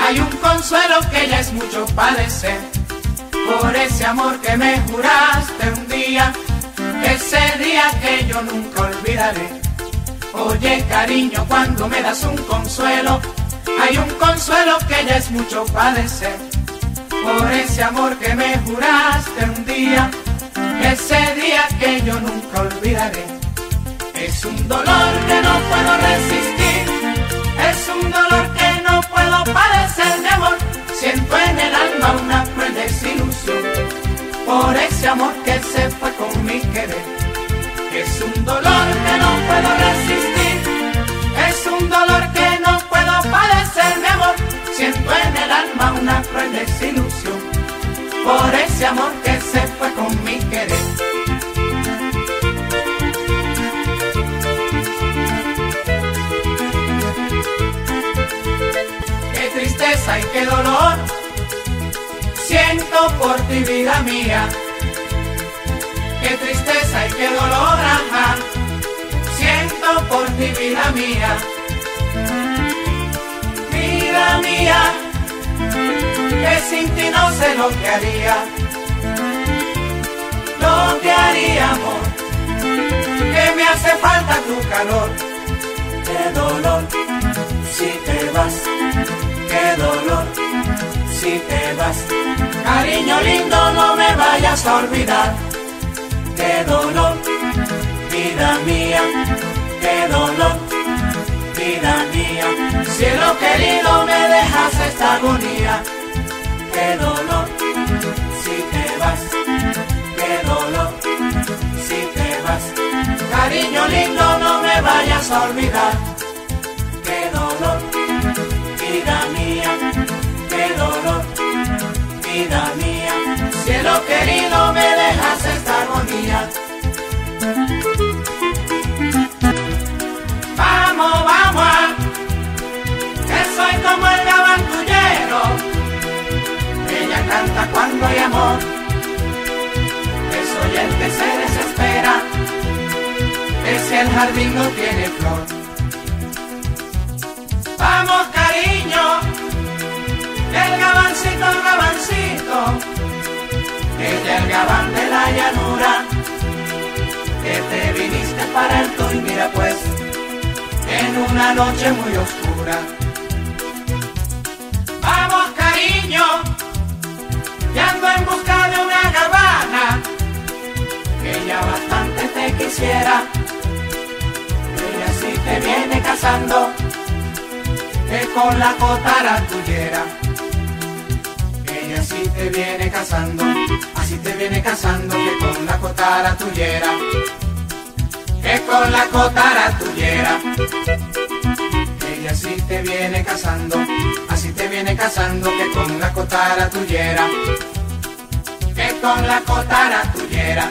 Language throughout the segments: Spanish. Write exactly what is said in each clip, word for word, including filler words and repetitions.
Hay un consuelo que ya es mucho padecer, por ese amor que me juraste un día, ese día que yo nunca olvidaré. Oye cariño, cuando me das un consuelo, hay un consuelo que ya es mucho padecer, por ese amor que me juraste un día, ese día que yo nunca olvidaré. Es un dolor que no puedo resistir, es un dolor que no puedo padecer, mi amor. Siento en el alma una cruel desilusión, por ese amor que se fue con mi querer. Es un dolor que no puedo resistir, es un dolor que no puedo padecer, mi amor. Siento en el alma una cruel desilusión, por ese amor que se fue con mi querer. Qué tristeza y qué dolor siento por ti, vida mía. Qué tristeza y qué dolor, ajá, siento por ti, vida mía. Vida mía, que sin ti no sé lo que haría, lo que haría, amor, que me hace falta tu calor. Qué dolor si te vas, qué dolor si te vas. Cariño lindo, no me vayas a olvidar. Qué dolor, vida mía, qué dolor, vida mía. Cielo querido, me dejas esta agonía. Qué dolor si te vas, qué dolor si te vas. Cariño lindo, no me vayas a olvidar. Qué dolor, vida mía, qué dolor, vida mía. Cielo querido, me dejas esta agonía. Vamos, vamos, a, que soy como el gabantullero. Ella canta cuando hay amor, que soy el que se desespera, que si el jardín no tiene flor. Vamos cariño, el gabancito, el gabancito, ella el gabán de la llanura, que te viniste para el todo y mira pues, en una noche muy oscura. Vamos cariño, que ando en busca de una gabana, que ya bastante te quisiera, ella sí te viene casando, que con la cotara tuyera. Ella sí te viene casando, así te viene casando, que con la cotara tuyera, que con la cotara tuyera. Ella sí te viene casando, así te viene casando, que con la cotara tuyera, que con la cotara tuyera.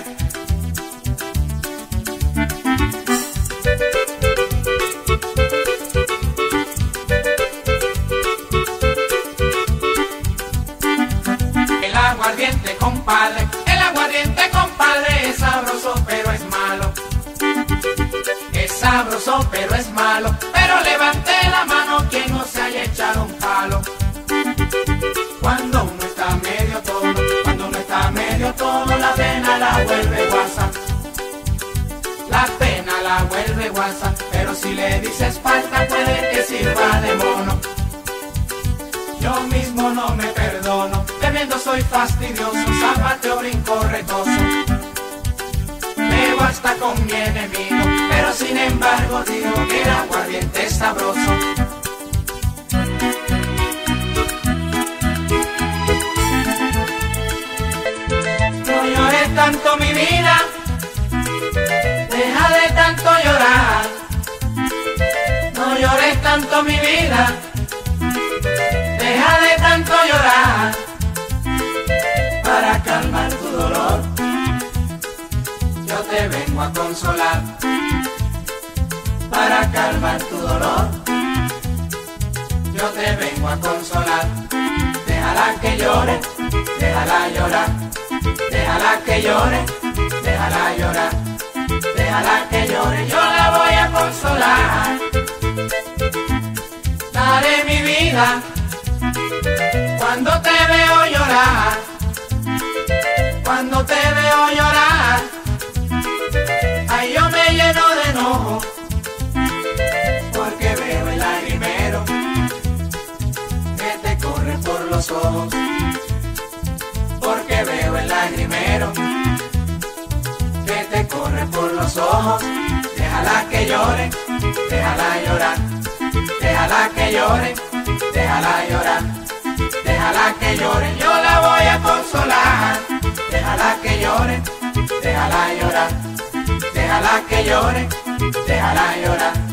Compadre, el aguardiente, compadre, es sabroso pero es malo. Es sabroso pero es malo, pero levante la mano quien no se haya echado un palo. Cuando uno está medio todo, cuando uno está medio todo, la pena la vuelve guasa. La pena la vuelve guasa, pero si le dices falta puede que sirva de mono. Yo mismo no me perdono, bebiendo soy fastidioso, zapateo, brinco, retoso. Bebo hasta con mi enemigo, pero sin embargo digo que el aguardiente es sabroso. No llores tanto mi vida, deja de tanto llorar. No llores tanto mi vida, deja de tanto llorar, para calmar tu dolor. Yo te vengo a consolar, para calmar tu dolor. Yo te vengo a consolar, déjala que llore, déjala llorar, déjala que llore, déjala llorar, déjala que llore, yo la voy a consolar. Daré mi vida Cuando te veo llorar, cuando te veo llorar, ay, yo me lleno de enojo, porque veo el lagrimero que te corre por los ojos, porque veo el lagrimero que te corre por los ojos. Déjala que llore, déjala llorar, déjala que llore, déjala llorar, déjala que llore, yo la voy a consolar. Déjala que llore, déjala llorar, déjala que llore, déjala llorar.